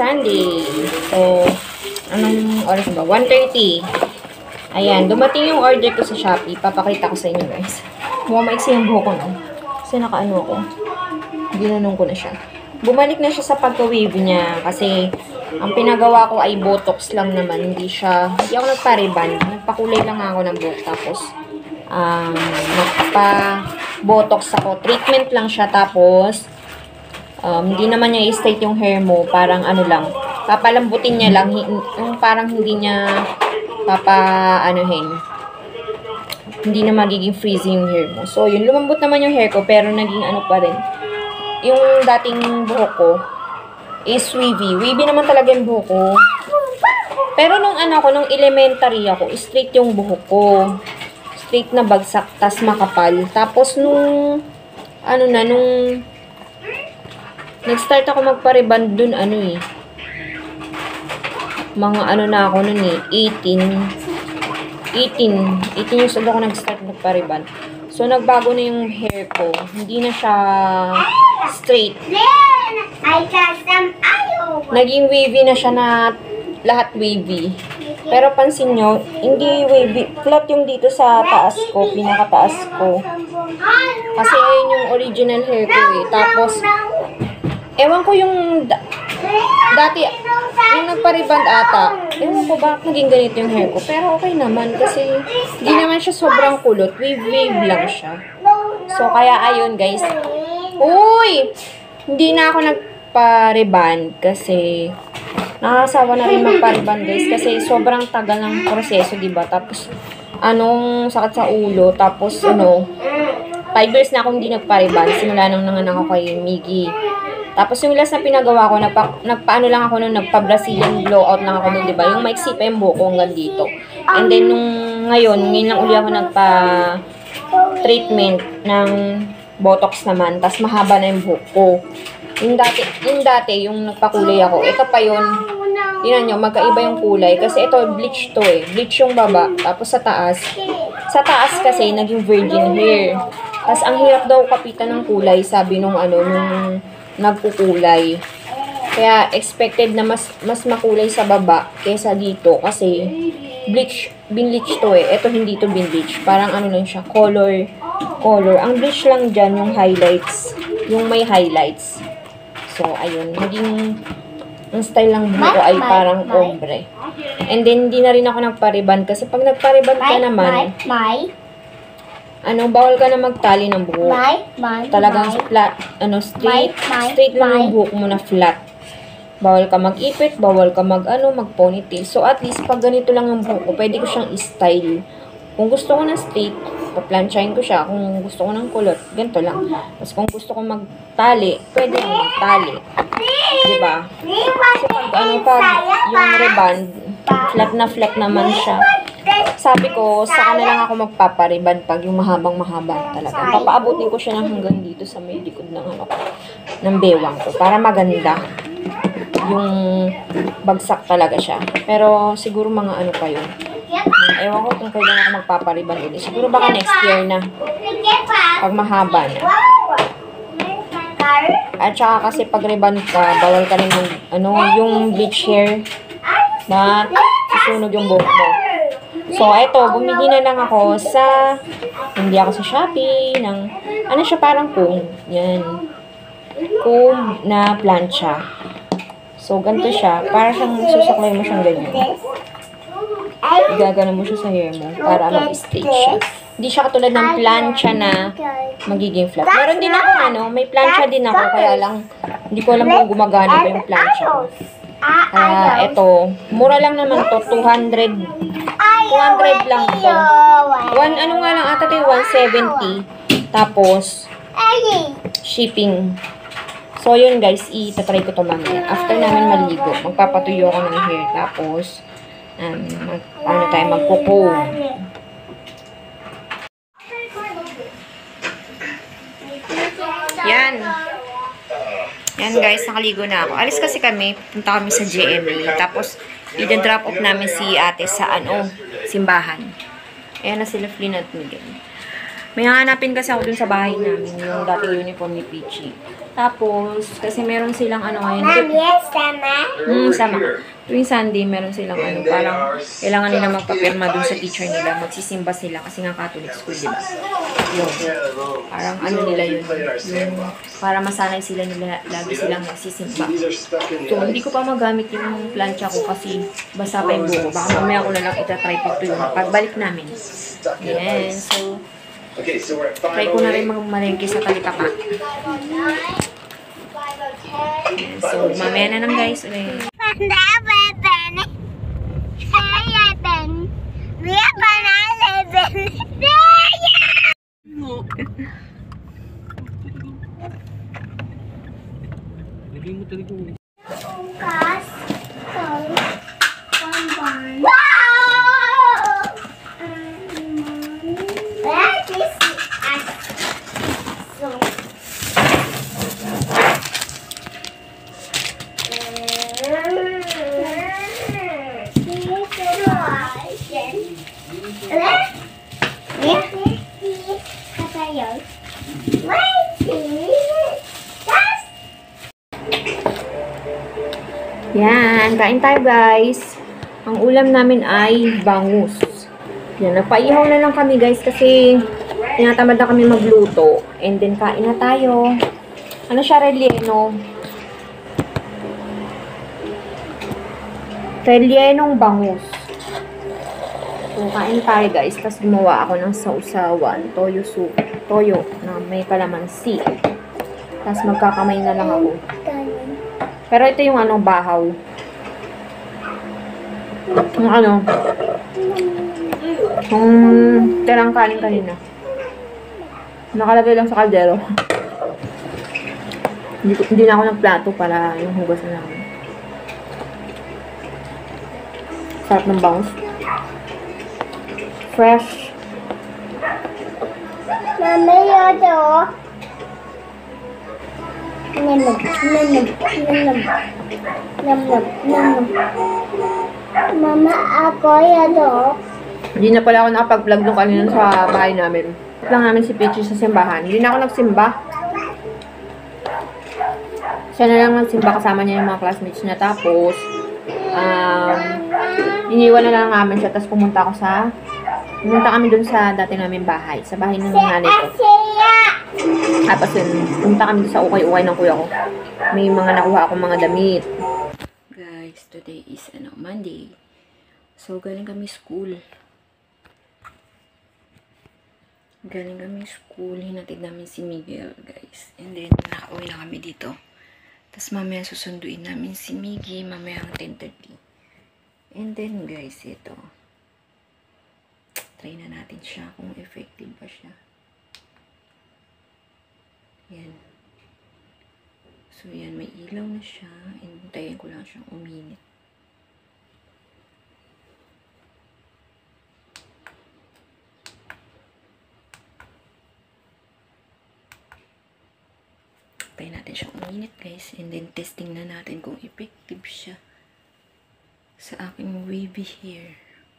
Sunday. So, anong oras ba? 1:30. Ayan, dumating yung order ko sa Shopee. Papakita ko sa inyo, guys. Mukhang maiksi yung buhok ko, no? Kasi nakaano ako. Ginanong ko na siya. Bumalik na siya sa pagka-wave niya. Kasi, ang pinagawa ko ay botox lang naman. Hindi ako nagpa-reband. Nagpakulay lang ako ng buhok. Tapos, nagpa-botox ako. Treatment lang siya. Tapos, hindi naman niya i-straight yung hair mo. Parang ano lang. Papalambutin niya lang. Yung parang hindi niya hindi na magiging freezing yung hair mo. So, yun. Lumambot naman yung hair ko. Pero naging ano pa rin. Yung dating buhok ko is wavy. Wavy naman talaga yung buhok ko. Pero nung nung elementary ako, straight yung buhok ko. Straight na bagsak, tas makapal. Tapos nung nag-start ako magpa-reband dun, mga na ako nun 18 years old ako nag-start magpa-reband. So, nagbago na yung hair ko. Hindi na siya straight. Naging wavy na siya na lahat wavy. Pero pansin nyo, hindi wavy. Flat yung dito sa taas ko, pinakataas ko. Kasi ayun yung original hair ko eh. Tapos, ewan ko yung dati, yung nagpa-reband ata, ewan ko bakit naging ganito yung hair ko. Pero okay naman kasi hindi naman siya sobrang kulot. Wave lang siya. So, kaya ayun guys. Uy! Hindi na ako nagpa-reband kasi nakakasawa na rin magpa-reband guys kasi sobrang tagal ng proseso, diba? Tapos, sakit sa ulo. Tapos, 5 years na akong hindi nagpa-reband. Simula nung nanganak ako kay Miggy. Tapos yung last na pinagawa ko, nagpaano lang ako nung nagpa-Brazilian blowout lang ako nun, diba? Yung maiksi pa yung buhok ko hanggang dito. And then, ngayon lang uli ako nagpa-treatment ng botox naman. Tapos mahaba na yung buhok ko. Yung dati, yung nagpakulay ako, ito pa yun. Tingnan nyo, magkaiba yung kulay. Kasi ito, bleach to eh. Bleach yung baba. Tapos sa taas kasi, naging virgin hair. Tapos ang hirap daw kapitan ng kulay, sabi nung nung nagkukulay. Kaya expected na mas makulay sa baba kaysa dito kasi binleach to eh. Ito hindi to binleach. Parang lang siya, color. Ang bleach lang dyan yung highlights. Yung may highlights. So, ayun. Ang style lang buhok ko ay parang ombre. And then, hindi na rin ako nagpa-reband kasi pag nagpa-reband ka naman, bawal ka na magtali ng buhok. Talagang flat, straight lang yung buhok mo na flat. Bawal ka mag-ipit, bawal ka mag-ponytail. So, at least, pag ganito lang yung buhok ko, pwede ko siyang i-style. Kung gusto ko ng straight, paplansyahin ko siya. Kung gusto ko ng kulot, ganito lang. Tapos, kung gusto ko magtali, pwede lang magtali. Diba? Kasi pag yung reband, flat naman siya. Sabi ko, saka na lang ako magpapariband pag yung mahabang-mahaba talaga. Papaabutin ko siya ng hanggang dito sa may likod ng bewang ko. Para maganda. Yung bagsak talaga siya. Pero siguro mga pa yun. Ewan ko kung kailan ako magpapariband ulit. Siguro baka next year na. Pag mahaba na. At saka kasi pag reband ka, bawal ka rin yung bleach hair na susunog yung buhok mo. So, eto, bumili na lang ako hindi ako sa Shopee, ng, siya, parang comb. Yan. Comb na plancha. So, ganito siya. Para siyang susuklay mo siyang ganyan. Igagano mo siya sa hair mo para mag-straight siya. Hindi siya katulad ng plancha na magiging flat. Meron din ako, may plancha din ako, kaya lang, hindi ko alam kung gumagana ba yung plancha ko. Kaya, eto, mura lang naman to, 200 lang to. Nga lang ata ito, 170. Tapos, shipping. So, yun guys, itatry ko to mamaya. After namin maligo, magpapatuyo ako ng hair. Tapos, magkukomb. Yan guys, nakaligo na ako. Alis kasi kami, punta kami sa GMA. Tapos, i-drop off namin si ate sa simbahan. Ayan na sila Flynn at Miguel. May hanapin kasi ako dun sa bahay namin, yung dating uniform ni Peachy. Tapos, kasi meron silang ano ngayon. Mom, yes, sama. Sama. Tuwing Sunday, meron silang ano, parang kailangan nila magpapirma dun sa teacher nila. Magsisimba sila kasi nga Catholic school, di ba? Yun. Parang ano nila yun. Yung, para masanay sila nila, lagi silang nagsisimba. So, hindi ko pa magamit yung plancha ko kasi basa pa yung buko. Baka mamaya ko na lang itatry pagtuyo pagbalik namin. Yan. So, try ko na rin malengke sa Talipapa. So, mamaya na lang guys. Ulit. Yan, kain tayo guys. Ang ulam namin ay bangus. Yan, nagpaihaw na lang kami guys kasi tinatamad na kami magluto. And then kain na tayo. Ano siya, relleno? Rellenong bangus. So, kain tayo guys. Tapos gumawa ako ng sausawan. Toyo soup. Toyo na may kalamansi. Tapos magkakamay na lang ako. Pero ito yung ano, bahaw. Yung ano, yung tirang kanin kanina. Nakalagay lang sa kaldero. Hindi na ako nagplato para yung hugasan namin. Sarap ng bangus. Fresh. Mami, yodo. Nanam, nanam, nanam. Nanam, nanam. Mama, ako yodo. Hindi na pala ako nakapag-vlog nung kanina sa bahay namin. Tapos lang namin si Peachy sa simbahan. Hindi na ako nagsimba. Siya na lang nagsimba, kasama niya yung mga classmates niya. Tapos, iniwan na lang namin siya. Tapos pumunta kami dun sa dati namin bahay. Sa bahay ng nanay ko. Tapos yun, pumunta kami dun sa ukay-ukay ng kuya ko. May mga nakuha akong mga damit. Guys, today is Monday. So, galing kami school. Hinatid namin si Miguel, guys. And then, nakauwi na kami dito. Tapos, mamaya susunduin namin si Miggy. Mamaya ang 10:30. And then, guys, ito. Try na natin siya kung effective ba siya. Yan. So, yan. May ilaw na siya. Hintayin ko lang siyang uminit. Hintayin natin siyang uminit, guys. And then, testing na natin kung effective siya sa aking wavy hair.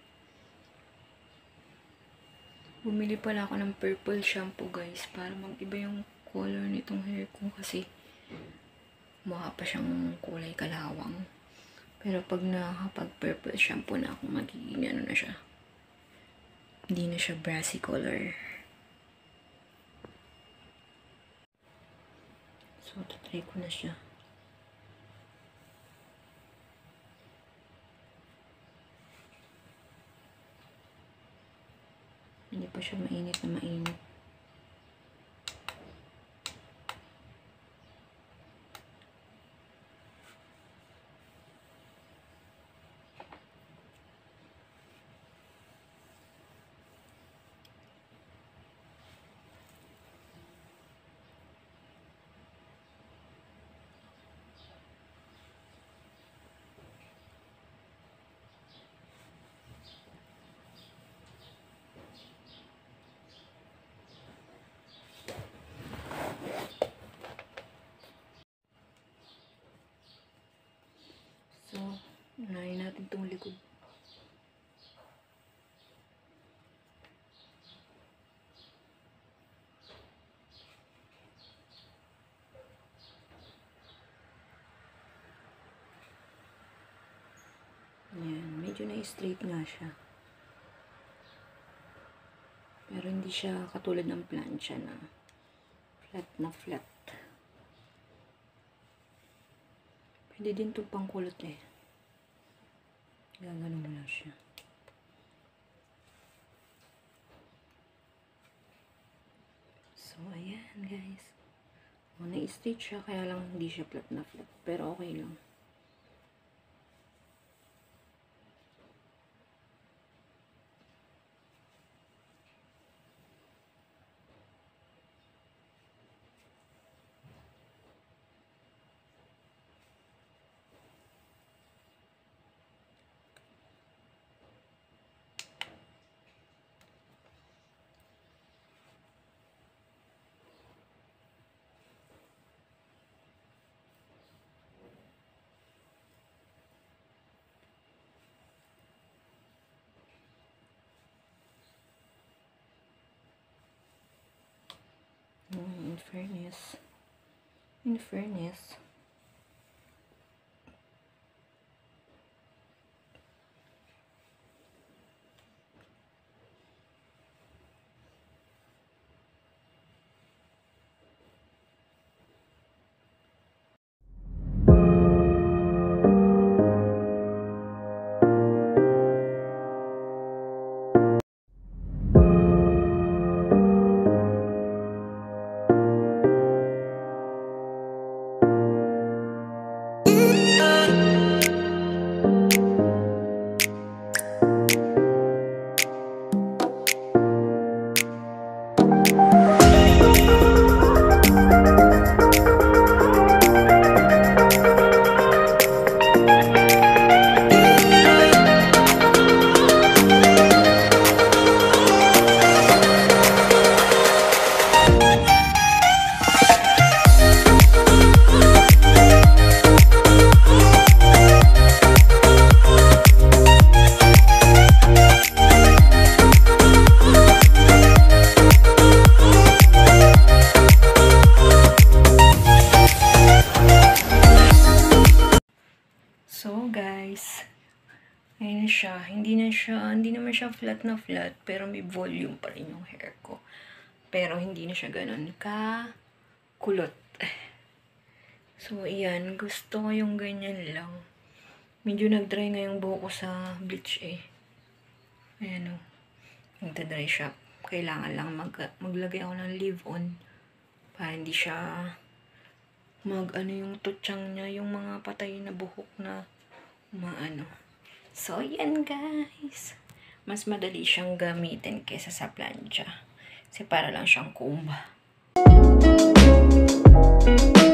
Bumili pala ako ng purple shampoo, guys, para mag-iba yung color nitong hair ko kasi mukha pa siyang kulay kalawang. Pero pag nakapag-purple shampoo na ako, magiging ano na siya. Hindi na siya brassy color. So, tatry ko na siya. Hindi pa siya mainit na mainit. So, unahin natin itong likod. medyo na-straight nga siya. Pero hindi siya katulad ng plancha na flat na flat. Pwede din ito pang kulot eh. Gagano mo lang siya. So, ayan guys. Na-straight siya, kaya lang hindi siya flat na flat. Pero okay lang. In fairness, so guys, ayun siya. Hindi naman siya flat na flat, pero may volume pa rin yung hair ko. Pero hindi na siya ganun ka kulot. So, ayan. Gusto ko yung ganyan lang. Medyo nag-dry nga yung buhok ko sa bleach eh. Ayan o. Nagda-dry siya. Kailangan lang maglagay ako ng leave-on para hindi siya yung tutsang niya, yung mga patay na buhok na maano. So, yan guys. Mas madali siyang gamitin kaysa sa plancha. Kasi para lang siyang comb.